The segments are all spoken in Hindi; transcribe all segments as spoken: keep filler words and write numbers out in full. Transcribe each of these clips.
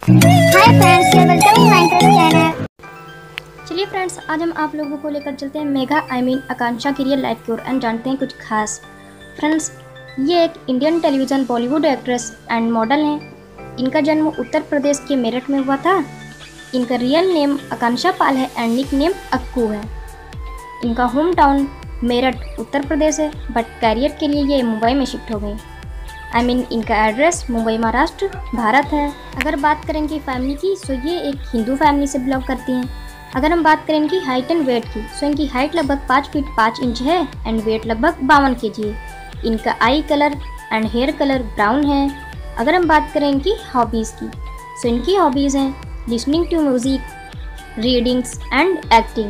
Hi friends, welcome to my channel. चलिए फ्रेंड्स, आज हम आप लोगों को लेकर चलते हैं मेघा आई मीन आकांक्षा की रियल लाइफ की ओर एंड जानते हैं कुछ खास। फ्रेंड्स, ये एक Indian television Bollywood actress and model हैं। इनका जन्म उत्तर प्रदेश के मेरठ में हुआ था। इनका रियल नेम आकांक्षा पाल है एंड निक नेम अक्कू है। इनका होम टाउन मेरठ उत्तर प्रदेश है, बट कैरियर के लिए ये मुंबई में शिफ्ट हो गई। आई I मीन mean, इनका एड्रेस मुंबई महाराष्ट्र भारत है। अगर बात करें इनकी फैमिली की, सो ये एक हिंदू फैमिली से बिलोंग करती हैं। अगर हम बात करें इनकी हाइट एंड वेट की, सो इनकी हाइट लगभग पाँच फीट पाँच इंच है एंड वेट लगभग बावन के जी है। इनका eye colour and hair colour brown है। अगर हम बात करें इनकी हॉबीज़ की, सो इनकी हॉबीज़ हैं listening to music, readings and acting.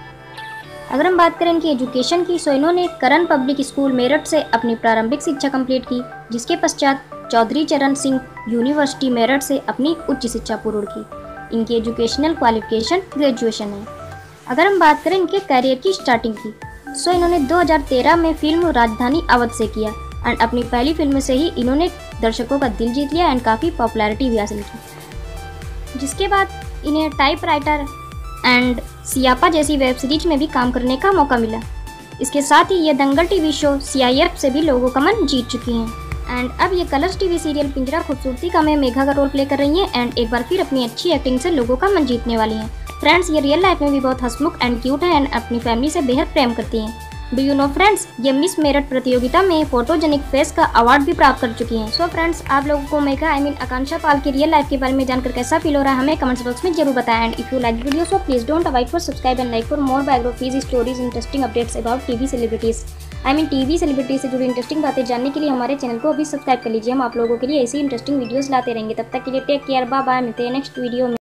अगर हम बात करें इनकी एजुकेशन की, सो इन्होंने करण पब्लिक स्कूल मेरठ से अपनी प्रारंभिक शिक्षा कंप्लीट की, जिसके पश्चात चौधरी चरण सिंह यूनिवर्सिटी मेरठ से अपनी उच्च शिक्षा पूर्ण की। इनकी एजुकेशनल क्वालिफिकेशन ग्रेजुएशन है। अगर हम बात करें इनके करियर की स्टार्टिंग की, सो इन्होंने दो हज़ार तेरह में फिल्म राजधानी अवध से किया एंड अपनी पहली फिल्म से ही इन्होंने दर्शकों का दिल जीत लिया एंड काफ़ी पॉपुलैरिटी भी हासिल की। जिसके बाद इन्हें टाइप राइटर एंड सियापा जैसी वेब सीरीज में भी काम करने का मौका मिला। इसके साथ ही ये Dangal TV show C I F से भी लोगों का मन जीत चुकी हैं एंड अब ये कलर्स टीवी सीरियल पिंजरा खूबसूरती का में मेघा का रोल प्ले कर रही हैं एंड एक बार फिर अपनी अच्छी एक्टिंग से लोगों का मन जीतने वाली हैं। फ्रेंड्स, ये रियल लाइफ में भी बहुत हंसमुख एंड क्यूट है एंड अपनी फैमिली से बेहद प्रेम करती हैं। डू यू नो फ्रेंड्स, ये मिस मेरठ प्रतियोगिता में फोटोजेनिक फेस का अवार्ड भी प्राप्त कर चुकी हैं। सो फ्रेंड्स, आप लोगों को मेघा आई मीन आकांक्षा पाल की रियल लाइफ के बारे में जानकर कैसा फील हो रहा है हमें कमेंट्स बॉक्स में जरूर बताएं and if you like video so please don't avoid for subscribe and like for more biographies, stories, interesting updates about TV celebrities. I mean TV celebrities से जुड़ी इंटरेस्टिंग बातें जानने के लिए हमारे चैनल को अभी सब्सक्राइब कर लीजिए। हम आप लोगों के लिए ऐसी इंटरेस्टिंग वीडियोस लाते रहेंगे। तब तक के लिए टेक केयर, बाय बाय, मिलते हैं नेक्स्ट वीडियो में।